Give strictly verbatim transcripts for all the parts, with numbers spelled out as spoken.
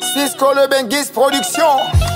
Cisco le Benguis Production.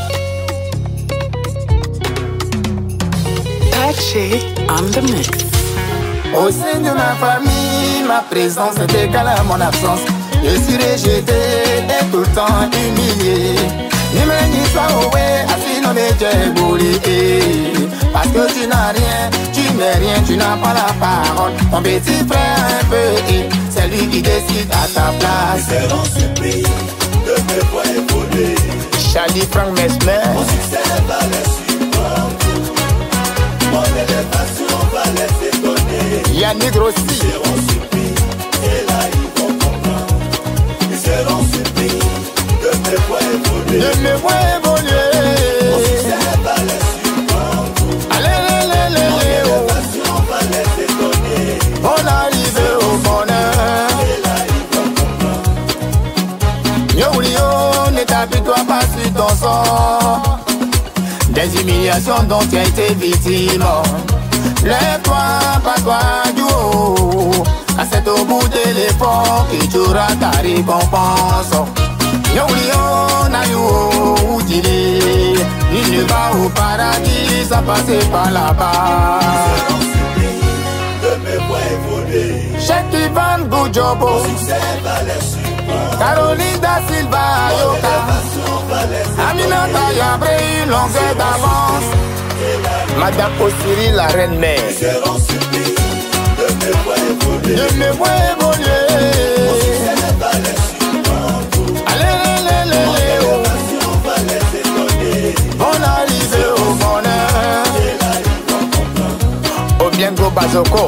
Patchy on the mix. Au sein de ma famille, ma présence est égale à mon absence. Je suis rejeté et tout le temps humilié. Ni me ni soit oué, assis non mais tu es boulé. Parce que tu n'as rien, tu n'es rien, tu n'as pas la parole. Ton petit frère un peu, c'est lui qui décide à ta place. C'est dans ce pays que te vois évoluer. Charlie Frank Mesmer. Mon succès va les suivre. Mon élévation va les étonner. Yannick Rossi. Ils seront surpris et là ils vont comprendre. Ils seront surpris de me voir évoluer. De me voir évoluer. Mon succès va les suivre. Allez, allez, allez, Mon allez, élévation va les étonner. on arrive au bonheur. Et là ils vont comprendre. Yo, Lio, ne t'appuie-toi pas sur ton sort. Des humiliations dont tu as été victime. Lève-toi, pas toi du haut. À cet au bout de l'effort que tu auras ta récompense. Yo, Lio, na yo, dis-le. Il ne va au paradis sans passer par là-bas. Ils seront surpris de me voir évoluer. Cheikh Ivan Goujobo, Mon succès va les suivre. Caroline da Silva Yoka, L'élévation va les Aminata Yabré, une longueur d'avance. Madame Osiri, la reine mère, Ils seront surpris de me voir évoluer. je me vois évoluer. Mon succès va les suivre. Allez, allez, allez, Mon allez, élévation va les étonner. on arrive au bonheur. Et là ils vont comprendre. Obiengo Bazoko,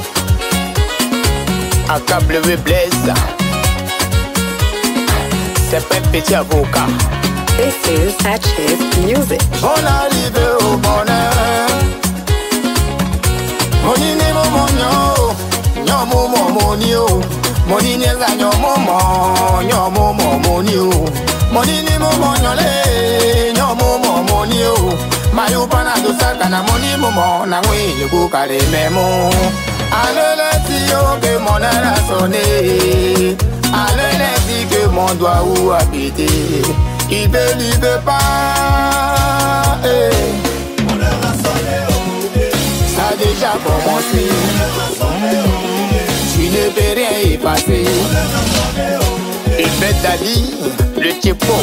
A K W Blaise, c'est pas petit avocat. This is Patchy's music. On arrive au bonheur. Monine mo monyo, nyomo mo monio. Monine za nyomo mo, nyomo mo monio. Monine mo monyole, nyomo mo monio. Mayu pana do saka na moni mo mo na ngwe yugo kare memo. Allez tio que mon heure a sonné. Allez dit que mon doigt où habiter. Il veut, il veut pas. Eh. Mon heure a sonné au bout. Ça a déjà commencé. Tu ne peux rien y passer. Il fait Dali, le Tchepo.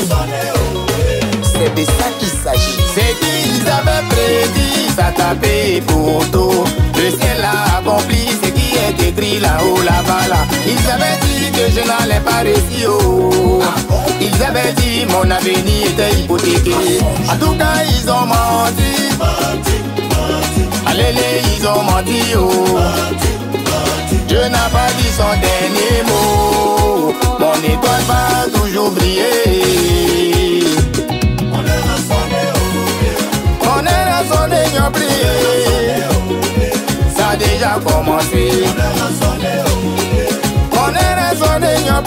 C'est de ça qu'il s'agit. C'est qu'ils avaient prédit, ça tapait pour tout. Le ciel a accompli ce qui est écrit là-haut, là-bas, là. Ils avaient dit que je n'allais pas réussir. Oh. Ils avaient dit mon avenir était hypothéqué. En tout cas, ils ont menti. Allez, les, ils ont menti. Oh. Dieu n'a pas dit son dernier mot. Mon étoile va toujours briller. Mon heure a sonné au bout. Mon heure a sonné, j'ai prié. Ça a déjà commencé. Mon heure a sonné au bout. Mon heure a sonné, j'ai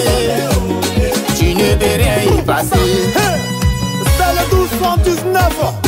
prié. Tu ne peux rien y passer. C'est le douze cent dix-neuf.